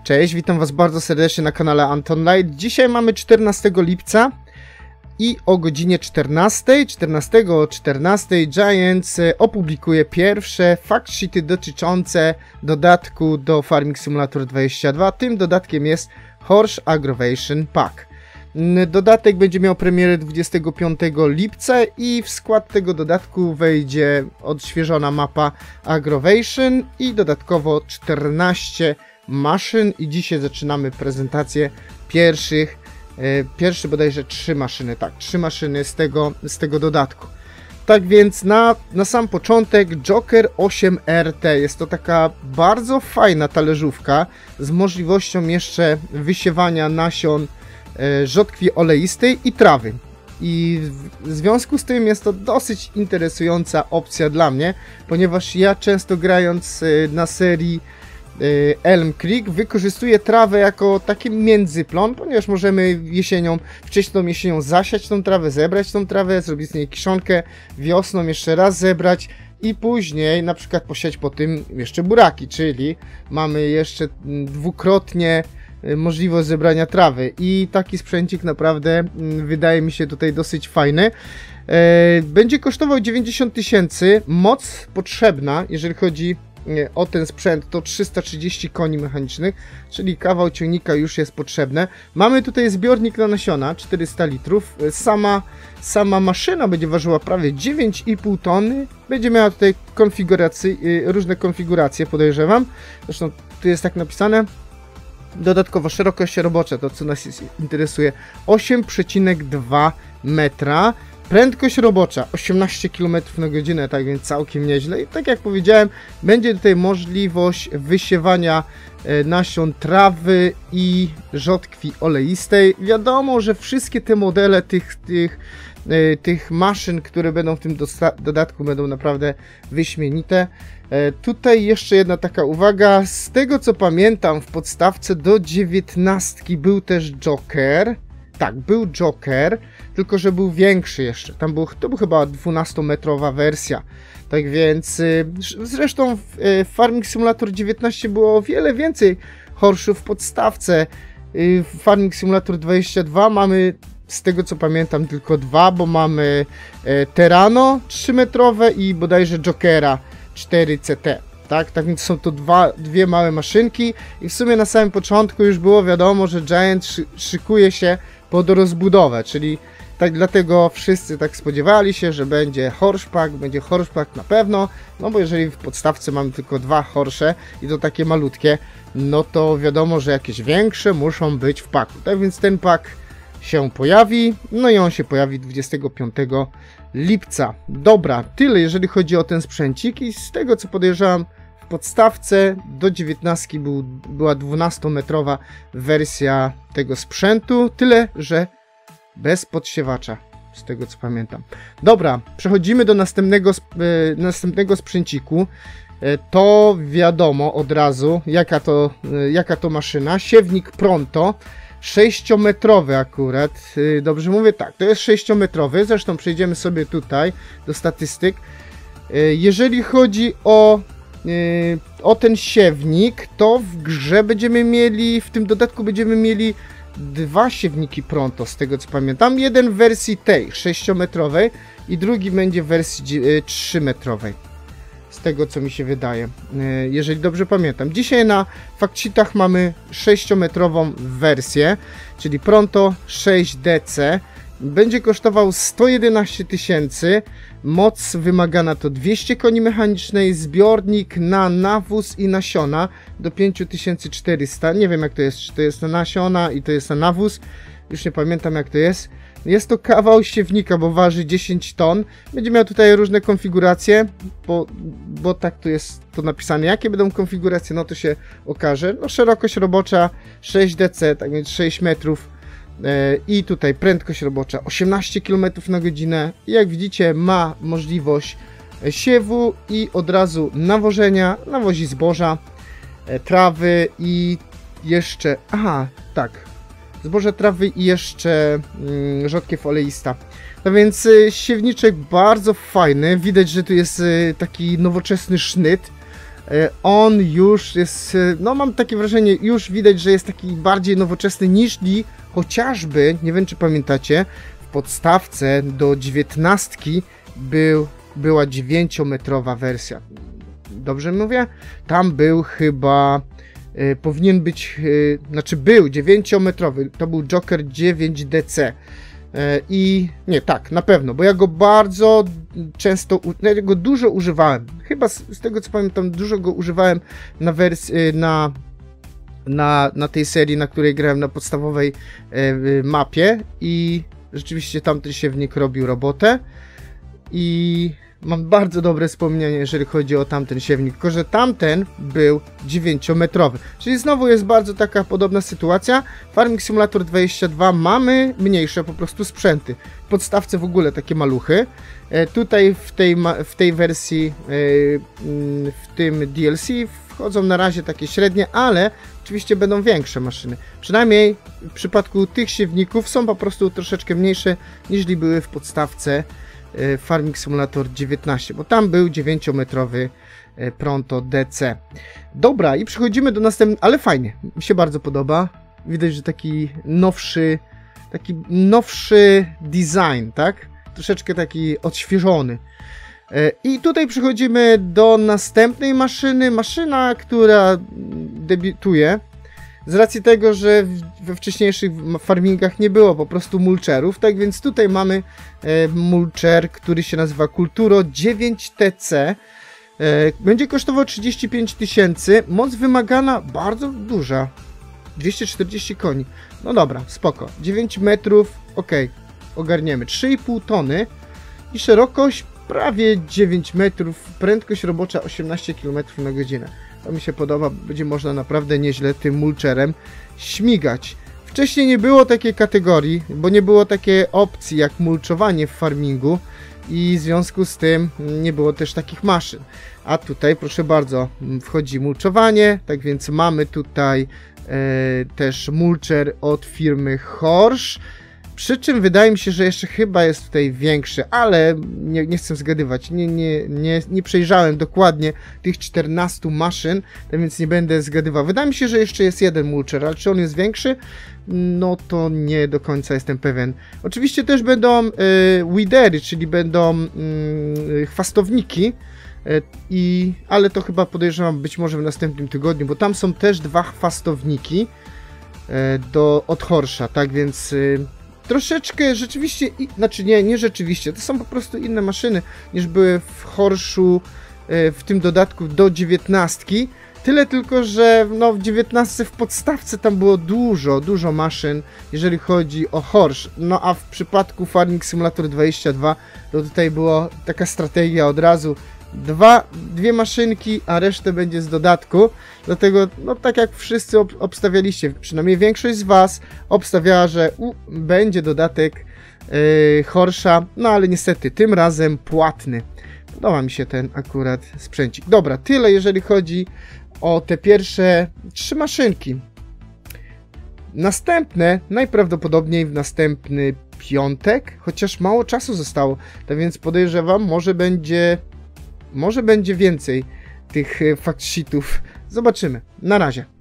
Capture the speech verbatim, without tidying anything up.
Cześć, witam was bardzo serdecznie na kanale Anton Light. Dzisiaj mamy czternastego lipca i o godzinie czternastej, czternastego o czternastej Giants opublikuje pierwsze fact sheety dotyczące dodatku do Farming Simulator dwadzieścia dwa. Tym dodatkiem jest Horse Aggravation Pack. Dodatek będzie miał premierę dwudziestego piątego lipca i w skład tego dodatku wejdzie odświeżona mapa Aggravation i dodatkowo czternaście maszyn i dzisiaj zaczynamy prezentację pierwszych, e, pierwszy bodajże trzy maszyny, tak, trzy maszyny z tego, z tego dodatku. Tak więc na, na sam początek Joker osiem R T, jest to taka bardzo fajna talerzówka z możliwością jeszcze wysiewania nasion e, rzodkwi oleistej i trawy. I w związku z tym jest to dosyć interesująca opcja dla mnie, ponieważ ja często grając na serii Elm Creek wykorzystuje trawę jako taki międzyplon, ponieważ możemy jesienią, wcześną jesienią zasiać tą trawę, zebrać tą trawę, zrobić z niej kiszonkę, wiosną jeszcze raz zebrać i później na przykład posiać po tym jeszcze buraki, czyli mamy jeszcze dwukrotnie możliwość zebrania trawy i taki sprzęcik naprawdę wydaje mi się tutaj dosyć fajny. Będzie kosztował dziewięćdziesiąt tysięcy, moc potrzebna, jeżeli chodzi o ten sprzęt, to trzysta trzydzieści koni mechanicznych, czyli kawał ciągnika już jest potrzebne. Mamy tutaj zbiornik na nasiona, czterysta litrów. Sama, sama maszyna będzie ważyła prawie dziewięć i pół tony. Będzie miała tutaj konfiguracje, różne konfiguracje, podejrzewam. Zresztą tu jest tak napisane. Dodatkowo szerokość robocza, to co nas interesuje, osiem przecinek dwa metra. Prędkość robocza osiemnaście kilometrów na godzinę, tak więc całkiem nieźle. I tak jak powiedziałem, będzie tutaj możliwość wysiewania nasion trawy i rzodkwi oleistej. Wiadomo, że wszystkie te modele tych, tych, tych maszyn, które będą w tym dodatku, będą naprawdę wyśmienite. Tutaj jeszcze jedna taka uwaga. Z tego co pamiętam, w podstawce do dziewiętnastki był też Joker. Tak, był Joker, tylko że był większy jeszcze. Tam był, to była chyba dwunastometrowa wersja. Tak więc, zresztą w Farming Simulator dziewiętnaście było o wiele więcej horszów w podstawce. W Farming Simulator dwadzieścia dwa mamy, z tego co pamiętam, tylko dwa, bo mamy Terrano trzymetrowe i bodajże Jokera cztery C T. Tak, tak więc są to dwa, dwie małe maszynki i w sumie na samym początku już było wiadomo, że Giant szy szykuje się pod rozbudowę, czyli tak dlatego wszyscy tak spodziewali się, że będzie Horsepack, będzie Horsepack na pewno, no bo jeżeli w podstawce mamy tylko dwa horsze i to takie malutkie, no to wiadomo, że jakieś większe muszą być w paku. Tak więc ten pak się pojawi, no i on się pojawi dwudziestego piątego lipca. Dobra, tyle jeżeli chodzi o ten sprzęcik i z tego co podejrzewam, w podstawce do dziewiętnastki był, była dwunastometrowa wersja tego sprzętu, tyle że bez podsiewacza, z tego co pamiętam. Dobra, przechodzimy do następnego, e, następnego sprzęciku. E, to wiadomo od razu, jaka to, e, jaka to maszyna. Siewnik Pronto. sześciometrowy akurat, dobrze mówię, tak, to jest sześciometrowy, zresztą przejdziemy sobie tutaj do statystyk. Jeżeli chodzi o, o ten siewnik, to w grze będziemy mieli, w tym dodatku będziemy mieli dwa siewniki Pronto, z tego co pamiętam, jeden w wersji tej, sześciometrowej i drugi będzie w wersji trzymetrowej. Z tego co mi się wydaje, jeżeli dobrze pamiętam. Dzisiaj na fact sheetach mamy sześciometrową wersję, czyli Pronto sześć D C. Będzie kosztował sto jedenaście tysięcy, moc wymagana to dwieście koni mechanicznej, zbiornik na nawóz i nasiona do pięć tysięcy czterysta. Nie wiem jak to jest, czy to jest na nasiona i to jest na nawóz, już nie pamiętam jak to jest. Jest to kawał siewnika, bo waży dziesięć ton. Będzie miał tutaj różne konfiguracje, bo, bo tak tu jest to napisane. Jakie będą konfiguracje, no to się okaże. No szerokość robocza sześć D C, tak więc sześć metrów. Yy, I tutaj prędkość robocza osiemnaście kilometrów na godzinę. I jak widzicie ma możliwość siewu i od razu nawożenia. Nawozi zboża, yy, trawy i jeszcze... Aha, tak. Zboże, trawy i jeszcze mm, rzodkiew oleista. No więc y, siewniczek bardzo fajny. Widać, że tu jest y, taki nowoczesny sznyt. On już jest, no mam takie wrażenie, już widać, że jest taki bardziej nowoczesny niż chociażby, nie wiem czy pamiętacie, w podstawce do dziewiętnastki był, była dziewięciometrowa wersja. Dobrze mówię? Tam był chyba, y, powinien być, y, znaczy był dziewięciometrowy, to był Joker dziewięć D C. I nie, tak, na pewno, bo ja go bardzo często, ja go dużo używałem. Chyba z, z tego co pamiętam, dużo go używałem na wersji, na, na, na tej serii, na której grałem na podstawowej e, mapie i rzeczywiście tamten siewnik robił robotę i mam bardzo dobre wspomnienie, jeżeli chodzi o tamten siewnik, tylko że tamten był dziewięciometrowy. Czyli znowu jest bardzo taka podobna sytuacja. Farming Simulator dwadzieścia dwa mamy mniejsze po prostu sprzęty. W podstawce w ogóle takie maluchy. E, tutaj w tej, w tej wersji, e, w tym D L C wchodzą na razie takie średnie, ale oczywiście będą większe maszyny. Przynajmniej w przypadku tych siewników są po prostu troszeczkę mniejsze niż były w podstawce Farming Simulator dziewiętnaście, bo tam był dziewięciometrowy Pronto D C. Dobra, i przechodzimy do następnego, ale fajnie, mi się bardzo podoba. Widać, że taki nowszy, taki nowszy design, tak? Troszeczkę taki odświeżony. I tutaj przechodzimy do następnej maszyny, maszyna, która debiutuje. Z racji tego, że we wcześniejszych farmingach nie było po prostu mulcherów, tak więc tutaj mamy e, mulcher, który się nazywa Kulturo dziewięć T C. E, będzie kosztował trzydzieści pięć tysięcy. Moc wymagana bardzo duża. dwieście czterdzieści koni. No dobra, spoko. dziewięć metrów, ok, ogarniemy. trzy i pół tony i szerokość prawie dziewięć metrów. Prędkość robocza osiemnaście kilometrów na godzinę. To mi się podoba, będzie można naprawdę nieźle tym mulcherem śmigać. Wcześniej nie było takiej kategorii, bo nie było takiej opcji jak mulczowanie w farmingu i w związku z tym nie było też takich maszyn. A tutaj proszę bardzo, wchodzi mulczowanie, tak więc mamy tutaj e, też mulcher od firmy Horsch. Przy czym wydaje mi się, że jeszcze chyba jest tutaj większy, ale nie, nie chcę zgadywać, nie, nie, nie, nie przejrzałem dokładnie tych czternastu maszyn, tak więc nie będę zgadywał. Wydaje mi się, że jeszcze jest jeden mulcher, ale czy on jest większy? No to nie do końca jestem pewien. Oczywiście też będą y, weedery, czyli będą y, chwastowniki, y, i, ale to chyba podejrzewam być może w następnym tygodniu, bo tam są też dwa chwastowniki y, do, od Horscha, tak więc... Y, Troszeczkę rzeczywiście, znaczy nie, nie rzeczywiście, to są po prostu inne maszyny niż były w Horschu, w tym dodatku do dziewiętnastki. Tyle tylko, że no, w dziewiętnastce w podstawce tam było dużo, dużo maszyn, jeżeli chodzi o Horsch. No a w przypadku Farming Simulator dwadzieścia dwa to tutaj była taka strategia od razu. Dwa, dwie maszynki, a resztę będzie z dodatku. Dlatego, no tak jak wszyscy ob obstawialiście, przynajmniej większość z Was obstawiała, że u, będzie dodatek yy, Horscha, no ale niestety tym razem płatny. Podoba mi się ten akurat sprzęcik. Dobra, tyle jeżeli chodzi o te pierwsze trzy maszynki. Następne najprawdopodobniej w następny piątek, chociaż mało czasu zostało, tak więc podejrzewam, może będzie Może będzie więcej tych fact sheetów. Zobaczymy. Na razie.